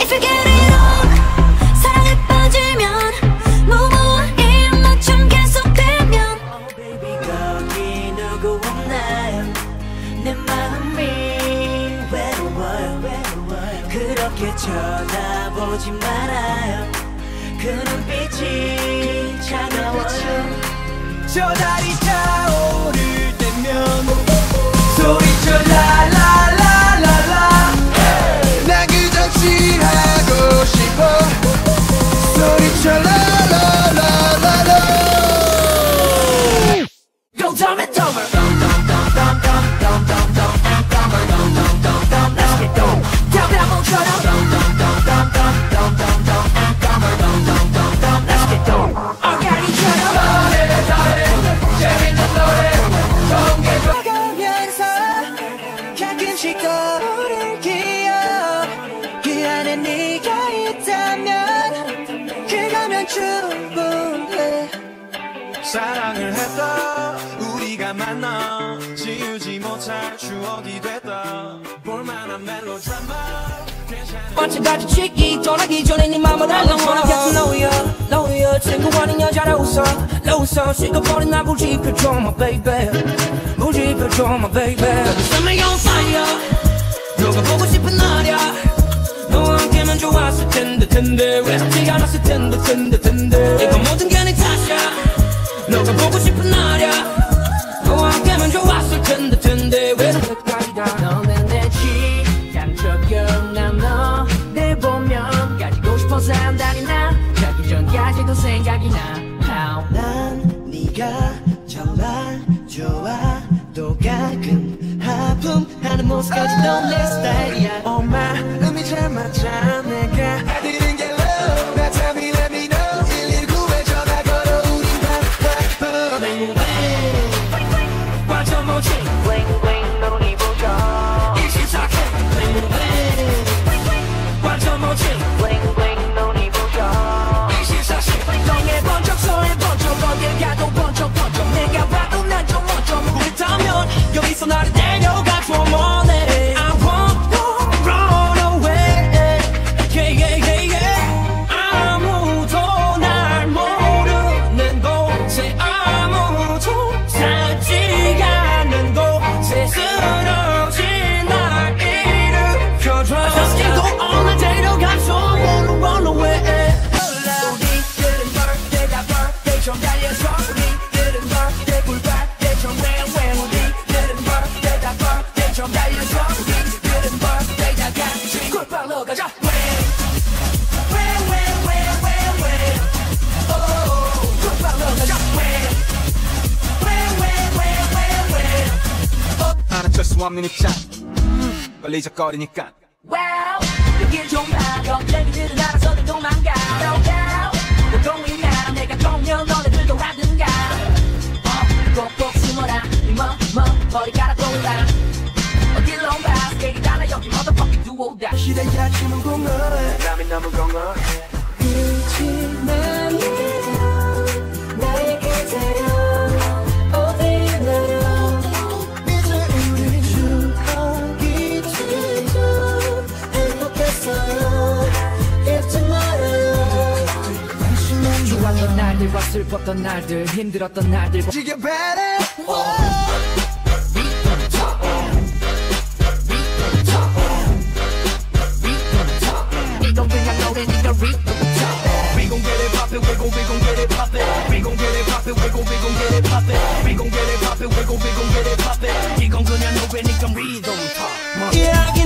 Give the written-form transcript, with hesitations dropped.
If you get it on 사랑에 빠지면 무모한 일만큼 계속되면 Oh baby 거기 누구 없나요 내 마음이 외로워요 그렇게 쳐다보지 말아요 그 눈빛이 차가워요 저 달이 타오를 때면 소리쳐 라라라라라 나 그저 취하고 싶어 소리쳐 라라라라라 Go dumb it dumber Let's get dumb down 멈춰라 Let's get dumb 어가리처럼 재밌는 노래 좋은 게 가면서 가끔씩 떠오를 기억 그 안에 네가 있다면 그거면 충분해 사랑을 했다 우리가 만나 지우지 못할 추억이 됐다 볼만한 멜로드라마 언제까지 치기 떠나기 전에 네 맘을 알려 Wanna get to know you, know you 친구 아닌 여자라 웃어 식어버린 나 부지펴줘 my baby 부지펴줘 my baby Set me on fire 너가 보고 싶은 날이야 너와 함께면 좋았을 텐데 외롭지 않았을 텐데 이건 모든 게 네 탓이야 너가 보고 싶은 날이야 너와 함께면 좋았을 텐데 외롭지 너는 내 취향적 기억나 너 내 보면 가지고 싶어서 한다니 나 자기 전까지도 생각이 나 How 난 네가 정말 좋아 또 가끔 하품하는 모습까지도 내 스타일이야 Oh 마음이 잘 맞아 내가 해드리는 게 love 나 tell me let me know 119에 전화 걸어 우린 바빠 완전 멋진 Bling bling 너로 네 보셔 24K Bling bling 완전 멋진 Bling bling 너로 네 보셔 24K 너의 번쩍 손에 번쩍 어딜 가도 번쩍 내가 봐도 난 좀 멋져 그렇다면 여기서 나를 데려가 줘 morning I won't run away yeah 아무도 날 모르는 곳에 아무도 살지 않는 곳에 쓰러진 날 일으켜줘 I just can't go on 날 데려가줘 wanna run away 우리들은 birthday가 birthday처럼 달려서 우리들은 birthday 꿀빨대처럼 when 우리들은 birthday다 birthday처럼 달려서 우리들은 birthday다 같이 꿀빨로 가자 when 꿀빨로 가자 알아챌 수 없는 입장 걸리적거리니까 Wow 여길 좀 봐 걱정이들은 알아서들 도망가 No doubt 보통이 나 내가 공연 너네들도 하든가 꼭꼭 숨어라 네 머리카락 떠올라 어딜로 봐 스케일이 달라 여기 motherfucking do all that 시대야 지문 공허해 남이 너무 공허해 그렇지만 나의 그대로 어디에 나로 이제 우리 추억이 지도 행복했어요 잊지 말아요 좋았던 날들과 슬펐던 날들 힘들었던 날들 지게 better 이건 그냥 노래 니가 read the top We gon' get it poppin', we gon' get it poppin'. We gon' get it poppin', we gon' get it poppin'. We gon' get it poppin', we gon' get it poppin'. 이건 그냥 노래니까 read the top.